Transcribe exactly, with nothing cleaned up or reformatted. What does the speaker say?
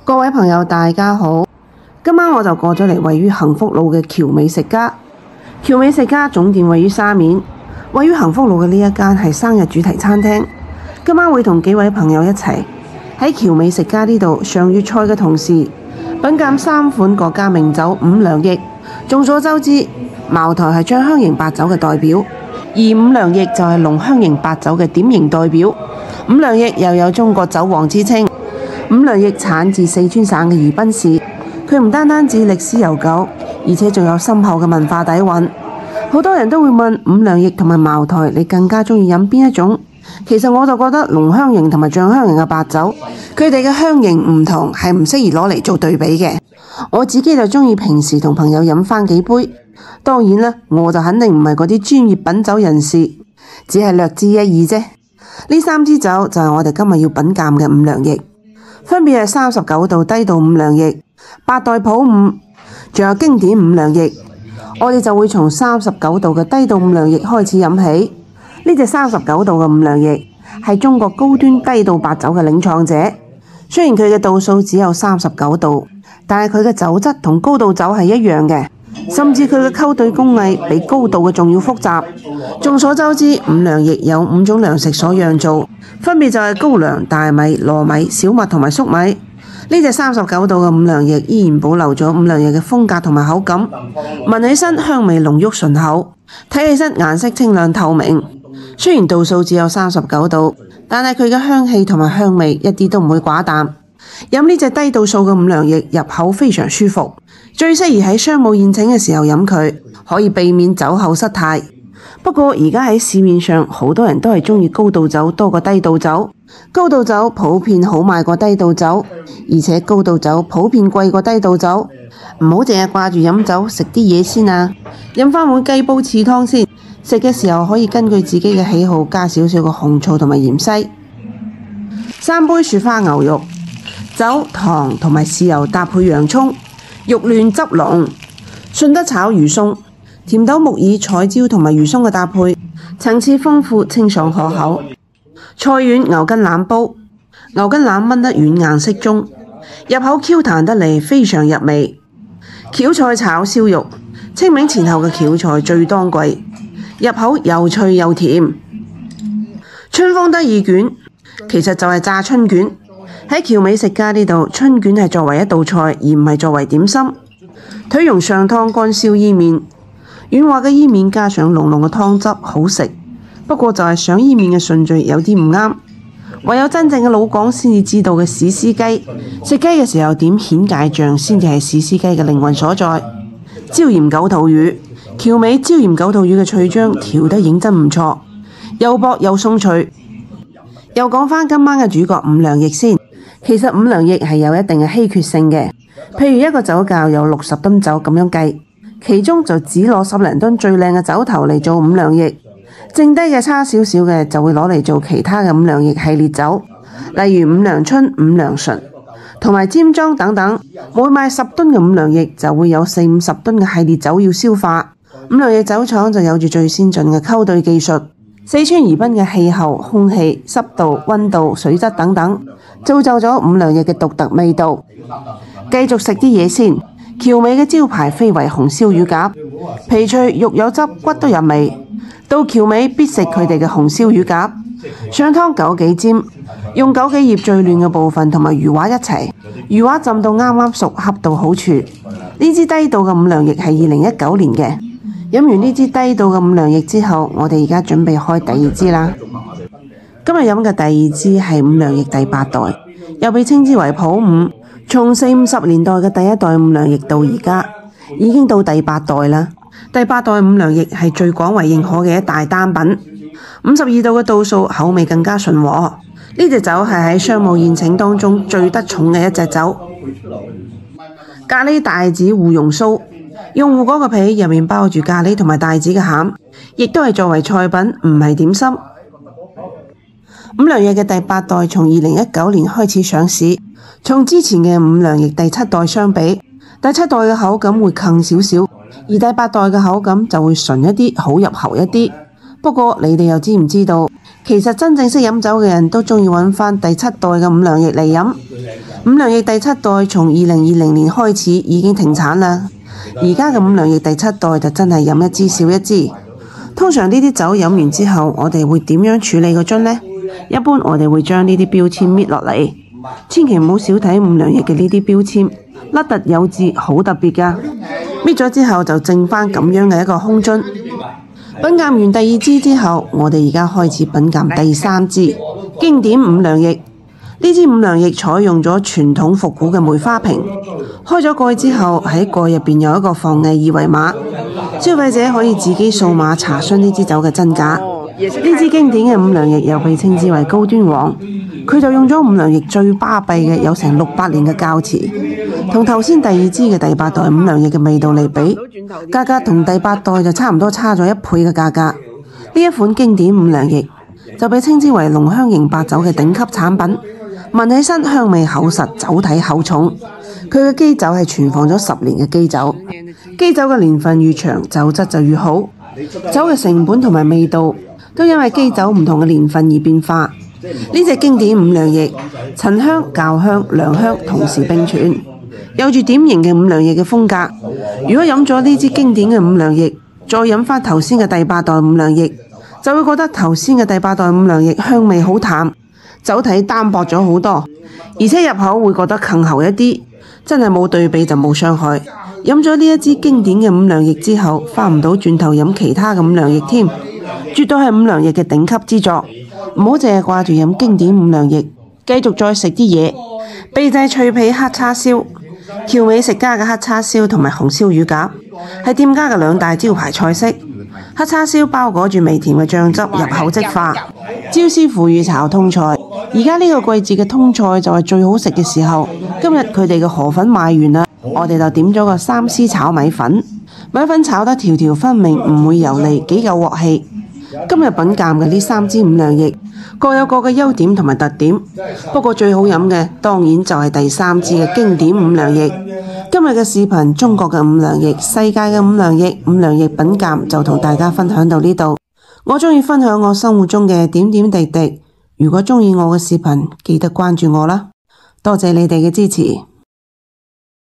各位朋友大家好，今晚我就過咗嚟位於幸福路嘅僑美食家。僑美食家總店位於沙面，位於幸福路嘅呢一間係生日主題餐廳。今晚會同幾位朋友一齊喺僑美食家呢度嘗粵菜嘅同時，品鑑三款國家名酒五糧液。眾所周知，茅台係醬香型白酒嘅代表，而五糧液就係濃香型白酒嘅典型代表。五糧液又有中國酒王之稱。五糧液產自四川省嘅宜賓市，佢唔單單止歷史悠久，而且仲有深厚嘅文化底蘊。好多人都會問五糧液同埋茅台，你更加中意飲邊一種？其實我就覺得濃香型同埋醬香型嘅白酒，佢哋嘅香型唔同，係唔適宜攞嚟做對比嘅。我自己就中意平時同朋友飲翻幾杯。當然啦，我就肯定唔係嗰啲專業品酒人士，只係略知一二啫。呢三支酒就係我哋今日要品鑑嘅五糧液。分別係三十九度低度五糧液、八代普五，仲有經典五糧液。我哋就會從三十九度嘅低度五糧液開始飲起。呢隻三十九度嘅五糧液係中國高端低度白酒嘅領創者。雖然佢嘅度數只有三十九度，但係佢嘅酒質同高度酒係一樣嘅，甚至佢嘅溝兌工藝比高度嘅仲要複雜。眾所周知，五糧液有五種糧食所釀造，分別就係高粱、大米、糯米、小麥同埋粟米。呢隻三十九度嘅五糧液依然保留咗五糧液嘅風格同埋口感，聞起身香味濃郁順口，睇起身顏色清亮透明。雖然度數只有三十九度，但係佢嘅香氣同埋香味一啲都唔會寡淡。飲呢隻低度數嘅五糧液入口非常舒服，最適宜喺商務宴請嘅時候飲佢，可以避免酒後失態。不過而家喺市面上好多人都係中意高度酒多過低度酒，高度酒普遍好賣過低度酒，而且高度酒普遍貴過低度酒。唔好淨係掛住飲酒，食啲嘢先啊！飲翻碗雞煲翅湯先，食嘅時候可以根據自己嘅喜好加少少嘅紅醋同埋芫茜。三杯雪花牛肉，酒、糖同埋豉油搭配洋蔥，肉嫩汁濃。順德炒魚鬆，甜豆木耳、彩椒同埋魚鬆嘅搭配，層次豐富，清爽可口。菜丸牛筋腩煲，牛筋腩炆得軟硬適中，入口 Q 彈得嚟，非常入味。蕎菜炒燒肉，清明前後嘅蕎菜最當季，入口又脆又甜。春風得意卷，其實就係炸春卷。喺僑美食家呢度，春卷係作為一道菜，而唔係作為點心。腿蓉上湯乾燒伊麵，軟滑嘅伊麵加上濃濃嘅湯汁，好食。不過就係上伊麵嘅順序有啲唔啱，唯有真正嘅老港先至知道嘅史詩雞。食雞嘅時候點蜆芥醬先至係史詩雞嘅靈魂所在。椒鹽九肚魚，僑美椒鹽九肚魚嘅脆漿調得認真唔錯，又薄又鬆脆。又講返今晚嘅主角五糧液先。其實五糧液係有一定嘅稀缺性嘅，譬如一個酒窖有六十噸酒咁樣計，其中就只攞十零噸最靚嘅酒頭嚟做五糧液，剩低嘅差少少嘅就會攞嚟做其他嘅五糧液系列酒，例如五糧春、五糧醇同埋尖莊等等。每買十噸嘅五糧液就會有四五十噸嘅系列酒要消化。五糧液酒廠就有住最先進嘅溝兌技術。四川宜賓嘅氣候、空氣、濕度、溫度、水質等等，造就咗五糧液嘅獨特味道。繼續食啲嘢先，僑美嘅招牌非遺紅燒乳鴿，皮脆肉有汁，骨都入味。到僑美必食佢哋嘅紅燒乳鴿，上湯枸杞尖，用枸杞葉最嫩嘅部分同埋魚滑一齊，魚滑浸到啱啱熟，恰到好處。呢支低度嘅五糧液係二零一九年嘅。飲完呢支低度嘅五糧液之後，我哋而家準備開第二支啦。今日飲嘅第二支係五糧液第八代，又被稱之為普五。從四五十年代嘅第一代五糧液到而家，已經到第八代啦。第八代五糧液係最廣為認可嘅一大單品，五十二度嘅度數，口味更加順和。呢隻酒係喺商務宴請當中最得寵嘅一隻酒。咖喱帶子芋蓉酥。用芋嗰個皮入面包住咖喱同埋帶子嘅餡，亦都係作為菜品，唔係點心。五糧液嘅第八代從二零一九年開始上市，從之前嘅五糧液第七代相比，第七代嘅口感會更少少，而第八代嘅口感就會純一啲，好入喉一啲。不過你哋又知唔知道，其實真正識飲酒嘅人都中意揾翻第七代嘅五糧液嚟飲， 五糧液第七代從二零二零年開始已經停產啦，而家嘅五糧液第七代就真係飲一支少一支。通常呢啲酒飲完之後，我哋會點樣處理個樽呢？一般我哋會將呢啲標籤搣落嚟，千祈唔好少睇五糧液嘅呢啲標籤，凹凸有致，好特別㗎。搣咗之後就剩返咁樣嘅一個空樽。品鑑完第二支之後，我哋而家開始品鑑第三支經典五糧液。呢支五糧液採用咗傳統復古嘅梅花瓶，開咗蓋之後喺蓋入邊有一個防偽二維碼，消費者可以自己掃碼查詢呢支酒嘅真假。呢支經典嘅五糧液又被稱之為高端王，佢就用咗五糧液最巴閉嘅有成六百年嘅窖瓷，同頭先第二支嘅第八代五糧液嘅味道嚟比，價格同第八代就差唔多差咗一倍嘅價格。呢一款經典五糧液就被稱之為濃香型白酒嘅頂級產品，聞起身香味厚實，酒體厚重。佢嘅基酒係存放咗十年嘅基酒，基酒嘅年份越長，酒質就越好。酒嘅成本同埋味道都因為基酒唔同嘅年份而變化。呢隻經典五糧液，陳香、窖香、良香同時並存，有住典型嘅五糧液嘅風格。如果飲咗呢支經典嘅五糧液，再飲返頭先嘅第八代五糧液，就會覺得頭先嘅第八代五糧液香味好淡，酒體單薄咗好多，而且入口會覺得更厚一啲。真係冇對比就冇傷害。飲咗呢一支經典嘅五糧液之後，翻唔到轉頭飲其他嘅五糧液添，絕對係五糧液嘅頂級之作。唔好淨係掛住飲經典五糧液，繼續再食啲嘢。秘製脆皮黑叉燒、僑美食家嘅黑叉燒同埋紅燒乳鴿，係店家嘅兩大招牌菜式。黑叉燒包裹住微甜嘅醬汁，入口即化。椒絲腐乳炒通菜，而家呢個季節嘅通菜就係最好食嘅時候。今日佢哋嘅河粉賣完啦，我哋就點咗個三絲炒米粉，米粉炒得條條分明，唔會油膩，幾夠鑊氣。今日品鑑嘅呢三支五糧液各有各嘅優點同埋特點，不過最好飲嘅當然就係第三支嘅經典五糧液。今日嘅視頻，中國嘅五糧液、世界嘅五糧液、五糧液品鑑就同大家分享到呢度。我鍾意分享我生活中嘅點點滴滴，如果鍾意我嘅視頻，記得關注我啦。多謝你哋嘅支持。